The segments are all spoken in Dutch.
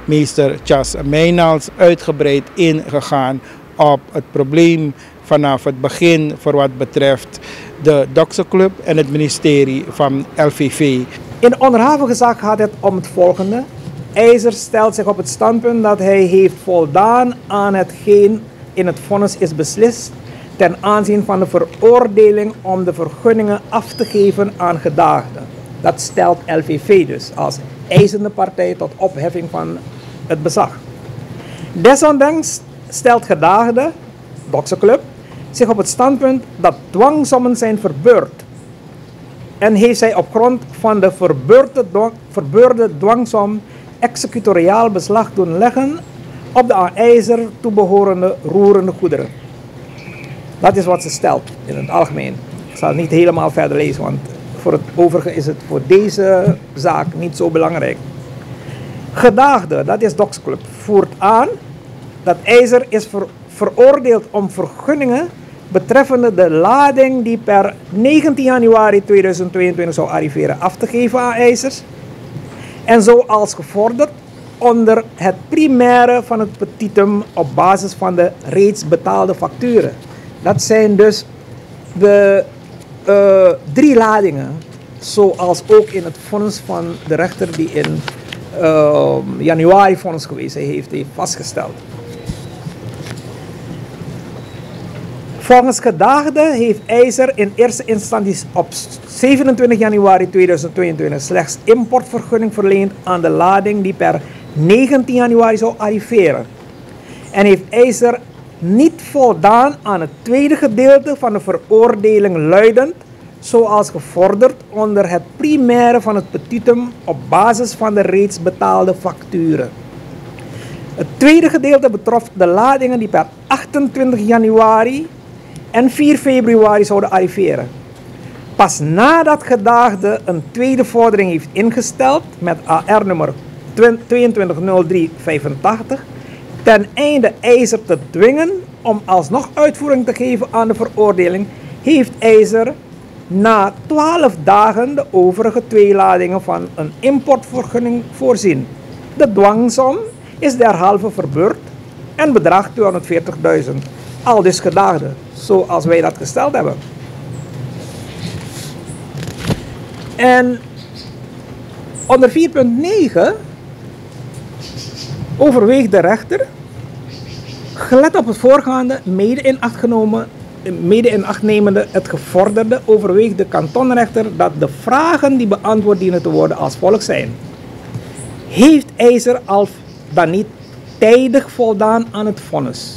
meester Chas Meynals uitgebreid ingegaan op het probleem vanaf het begin voor wat betreft de Doksenclub en het ministerie van LVV. In de onderhavige zaak gaat het om het volgende. IJzer stelt zich op het standpunt dat hij heeft voldaan aan hetgeen in het vonnis is beslist ten aanzien van de veroordeling om de vergunningen af te geven aan gedaagden. Dat stelt LVV dus als eisende partij tot opheffing van het bezag. Desondanks stelt gedaagde, Doksenclub, zich op het standpunt dat dwangsommen zijn verbeurd en heeft zij op grond van de verbeurde dwangsom executoriaal beslag doen leggen op de aan IJzer toebehorende roerende goederen. Dat is wat ze stelt in het algemeen. Ik zal het niet helemaal verder lezen, want voor het overige is het voor deze zaak niet zo belangrijk. Gedaagde, dat is Doksenclub, voert aan dat IJzer is veroordeeld om vergunningen betreffende de lading die per 19 januari 2022 zou arriveren af te geven aan IJzers. En zoals gevorderd onder het primaire van het petitum op basis van de reeds betaalde facturen. Dat zijn dus de 3 ladingen, zoals ook in het vonnis van de rechter die in januari vonnis gewezen heeft vastgesteld. Volgens gedaagde heeft IJzer in eerste instantie op 27 januari 2022 slechts importvergunning verleend aan de lading die per 19 januari zou arriveren. En heeft IJzer niet voldaan aan het tweede gedeelte van de veroordeling luidend, zoals gevorderd onder het primaire van het petitum op basis van de reeds betaalde facturen. Het tweede gedeelte betrof de ladingen die per 28 januari en 4 februari zouden arriveren. Pas nadat gedaagde een tweede vordering heeft ingesteld met AR-nummer 220385 ten einde IJzer te dwingen om alsnog uitvoering te geven aan de veroordeling, heeft IJzer na 12 dagen de overige 2 ladingen van een importvergunning voorzien. De dwangsom is derhalve verbeurd en bedraagt 240.000. Aldus gedaagde, zoals wij dat gesteld hebben. En onder 4.9 overweegt de rechter, gelet op het voorgaande, mede in acht nemende het gevorderde, overweegt de kantonrechter dat de vragen die beantwoord dienen te worden als volgt zijn. Heeft IJzer al dan niet tijdig voldaan aan het vonnis?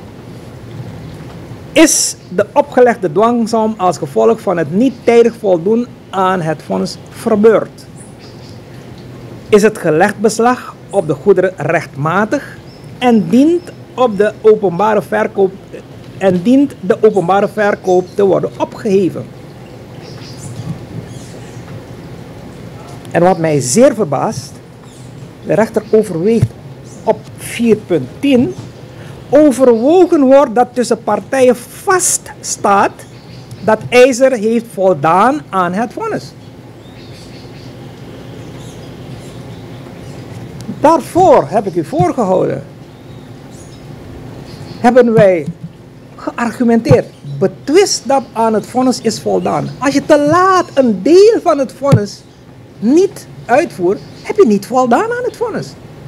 Is de opgelegde dwangsom als gevolg van het niet tijdig voldoen aan het vonnis verbeurd? Is het gelegd beslag op de goederen rechtmatig en dient de openbare verkoop te worden opgeheven? En wat mij zeer verbaast, de rechter overweegt op 4.10 overwogen wordt dat tussen partijen vaststaat dat IJzer heeft voldaan aan het vonnis. Daarvoor heb ik u voorgehouden. Hebben wij geargumenteerd, betwist dat aan het vonnis is voldaan. Als je te laat een deel van het vonnis niet uitvoert, heb je niet voldaan aan het vonnis.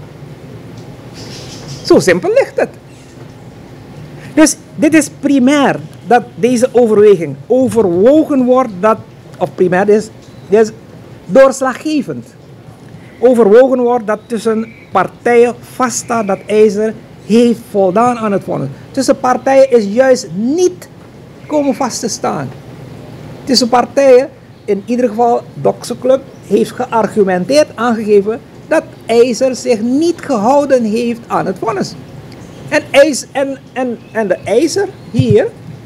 Zo simpel ligt het. Dus dit is primair dat deze overweging overwogen wordt dat, of primair is doorslaggevend. Overwogen wordt dat tussen partijen vaststaat dat IJzer heeft voldaan aan het vonnis. Tussen partijen is juist niet komen vast te staan. Tussen partijen, in ieder geval Doksenclub, heeft geargumenteerd aangegeven dat IJzer zich niet gehouden heeft aan het vonnis. En de IJzer hier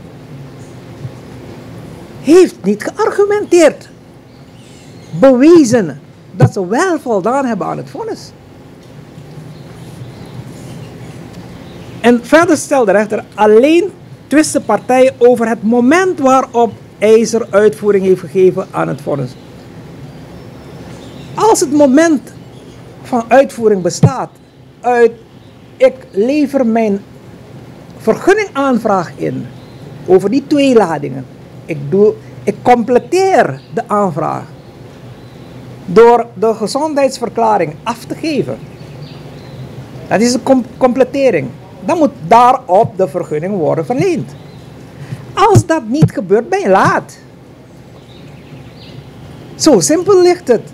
heeft niet geargumenteerd, bewezen dat ze wel voldaan hebben aan het vonnis. En verder stelt de rechter alleen twisten partijen over het moment waarop IJzer uitvoering heeft gegeven aan het vonnis. Als het moment van uitvoering bestaat uit, ik lever mijn vergunningaanvraag in over die 2 ladingen. Ik completeer de aanvraag door de gezondheidsverklaring af te geven. Dat is een completering. Dan moet daarop de vergunning worden verleend. Als dat niet gebeurt, ben je laat. Zo simpel ligt het.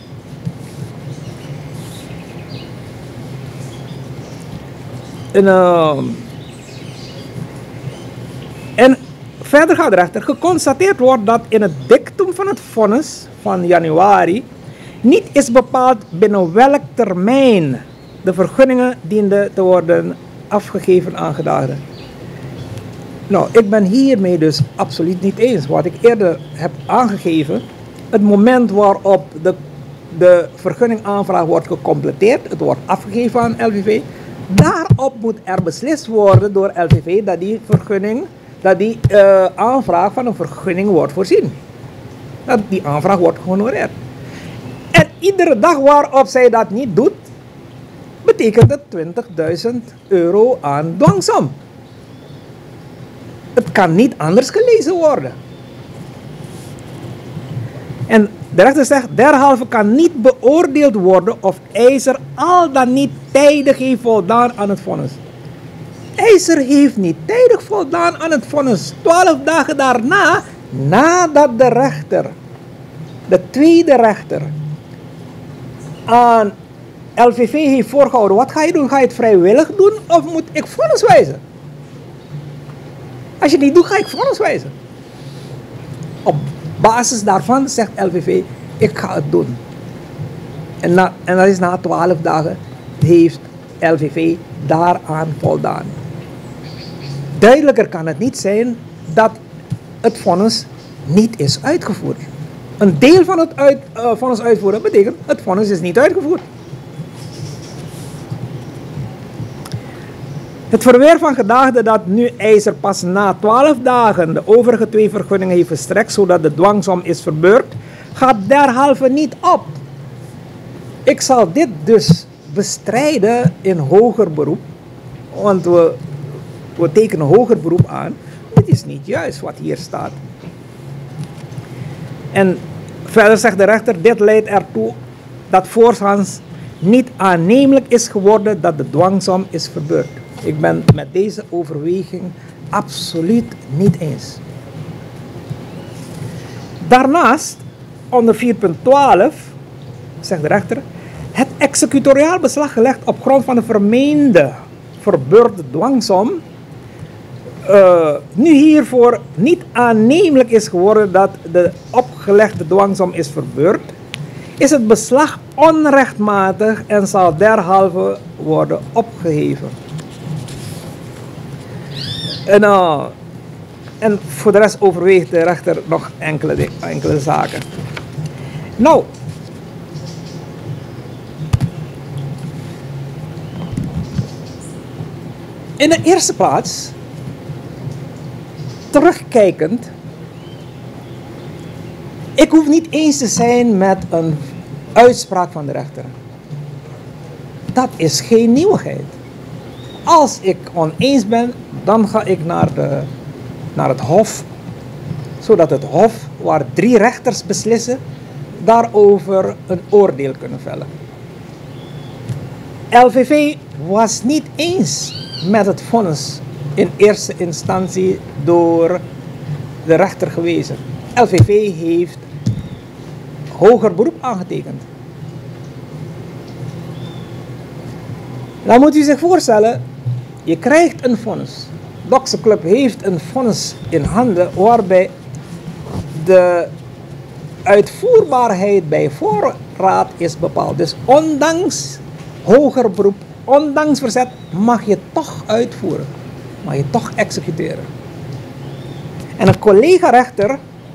En verder gaat de rechter geconstateerd wordt dat in het dictum van het vonnis van januari niet is bepaald binnen welk termijn de vergunningen dienden te worden afgegeven aan gedaagden. Nou, ik ben hiermee dus absoluut niet eens. Wat ik eerder heb aangegeven, het moment waarop de vergunningaanvraag wordt gecompleteerd, het wordt afgegeven aan LVV, daarop moet er beslist worden door LVV dat die aanvraag van een vergunning wordt voorzien. Dat die aanvraag wordt gehonoreerd. En iedere dag waarop zij dat niet doet, betekent het 20.000 euro aan dwangsom. Het kan niet anders gelezen worden. En de rechter zegt, derhalve kan niet beoordeeld worden of eiser al dan niet tijdig heeft voldaan aan het vonnis. Eiser heeft niet tijdig voldaan aan het vonnis. 12 dagen daarna, nadat de rechter, de tweede rechter, aan LVV heeft voorgehouden. Wat ga je doen? Ga je het vrijwillig doen of moet ik vonnis wijzen? Als je het niet doet, ga ik vonnis wijzen. Op basis daarvan zegt LVV, ik ga het doen. En dat is na 12 dagen heeft LVV daaraan voldaan. Duidelijker kan het niet zijn dat het vonnis niet is uitgevoerd. Een deel van het vonnis uitvoeren betekent het vonnis is niet uitgevoerd. Het verweer van gedaagde dat nu eiser pas na 12 dagen de overige 2 vergunningen heeft verstrekt zodat de dwangsom is verbeurd, gaat derhalve niet op. Ik zal dit dus bestrijden in hoger beroep, want we tekenen hoger beroep aan. Dit is niet juist wat hier staat. En verder zegt de rechter, dit leidt ertoe dat voorshands niet aannemelijk is geworden dat de dwangsom is verbeurd. Ik ben met deze overweging absoluut niet eens. Daarnaast, onder 4.12, zegt de rechter, het executoriaal beslag gelegd op grond van de vermeende verbeurde dwangsom, nu hiervoor niet aannemelijk is geworden dat de opgelegde dwangsom is verbeurd, is het beslag onrechtmatig en zal derhalve worden opgeheven. En voor de rest overweegt de rechter nog enkele zaken. Nou, in de eerste plaats, terugkijkend, ik hoef niet eens te zijn met een uitspraak van de rechter. Dat is geen nieuwigheid. Als ik oneens ben, dan ga ik naar het hof, zodat het hof, waar 3 rechters beslissen, daarover een oordeel kunnen vellen. LVV was niet eens met het vonnis in eerste instantie door de rechter gewezen. LVV heeft hoger beroep aangetekend. Dan moet u zich voorstellen, je krijgt een vonnis. Dokter Club heeft een vonnis in handen waarbij de uitvoerbaarheid bij voorraad is bepaald. Dus ondanks hoger beroep, ondanks verzet, mag je toch uitvoeren. Mag je toch executeren. En een collega-rechter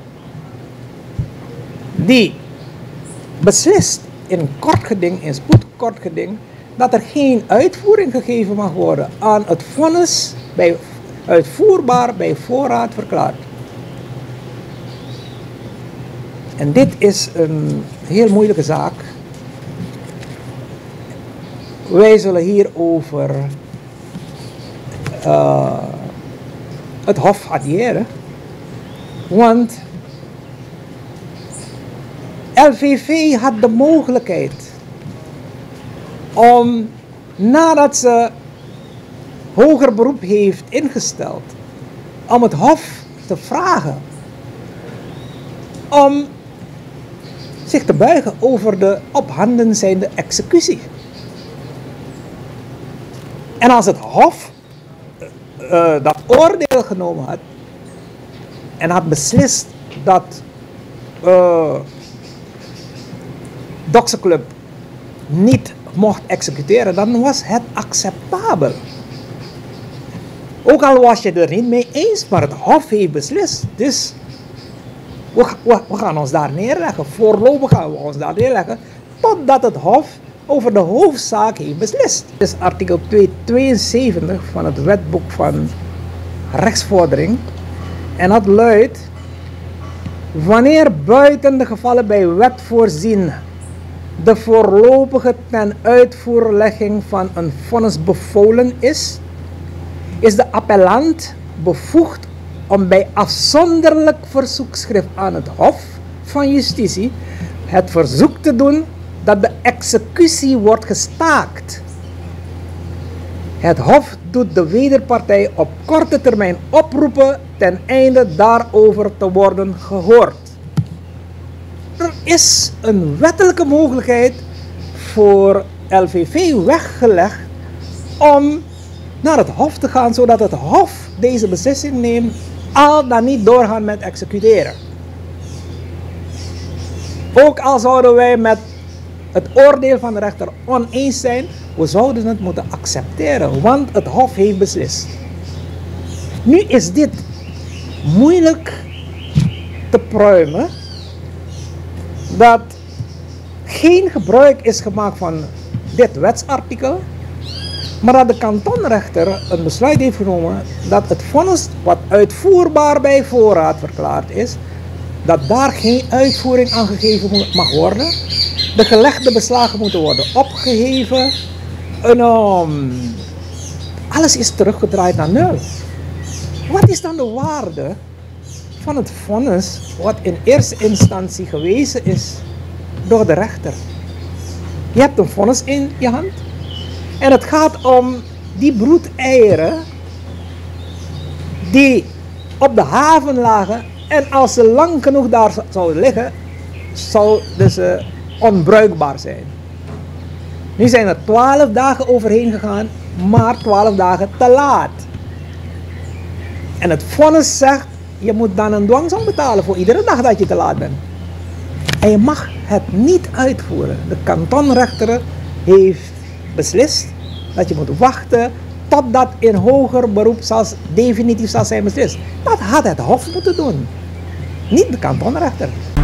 die beslist in kortgeding, in spoedkortgeding, dat er geen uitvoering gegeven mag worden aan het vonnis uitvoerbaar bij voorraad verklaard. En dit is een heel moeilijke zaak. wij zullen hier over het Hof addiëren. Want LVV had de mogelijkheid om, nadat ze hoger beroep heeft ingesteld, om het Hof te vragen om zich te buigen over de op handen zijnde executie. En als het Hof dat oordeel genomen had en had beslist dat Doxeclub niet mocht executeren, dan was het acceptabel. Ook al was je er niet mee eens, maar het Hof heeft beslist. Dus we gaan ons daar neerleggen. Voorlopig gaan we ons daar neerleggen totdat het Hof over de hoofdzaak heeft beslist. Dus artikel 272 van het wetboek van rechtsvordering. En dat luidt: wanneer buiten de gevallen bij wet voorzien de voorlopige ten uitvoerlegging van een vonnis bevolen is, is de appellant bevoegd om bij afzonderlijk verzoekschrift aan het Hof van Justitie het verzoek te doen dat de executie wordt gestaakt. Het Hof doet de wederpartij op korte termijn oproepen ten einde daarover te worden gehoord. Er is een wettelijke mogelijkheid voor LVV weggelegd om naar het Hof te gaan, zodat het Hof deze beslissing neemt, al dan niet doorgaan met executeren. Ook al zouden wij met het oordeel van de rechter oneens zijn, we zouden het moeten accepteren, want het Hof heeft beslist. Nu is dit moeilijk te pruimen, dat geen gebruik is gemaakt van dit wetsartikel, maar dat de kantonrechter een besluit heeft genomen dat het vonnis wat uitvoerbaar bij voorraad verklaard is, dat daar geen uitvoering aan gegeven mag worden. De gelegde beslagen moeten worden opgeheven. En, alles is teruggedraaid naar nul. Wat is dan de waarde van het vonnis wat in eerste instantie gewezen is door de rechter? Je hebt een vonnis in je hand en het gaat om die broedeieren die op de haven lagen, en als ze lang genoeg daar zouden liggen, zouden ze onbruikbaar zijn. Nu zijn er 12 dagen overheen gegaan, maar 12 dagen te laat. En het vonnis zegt, je moet dan een dwangsom betalen voor iedere dag dat je te laat bent. En je mag het niet uitvoeren. De kantonrechter heeft beslist dat je moet wachten totdat in hoger beroep definitief zal zijn beslist. Dat had het Hof moeten doen, niet de kantonrechter.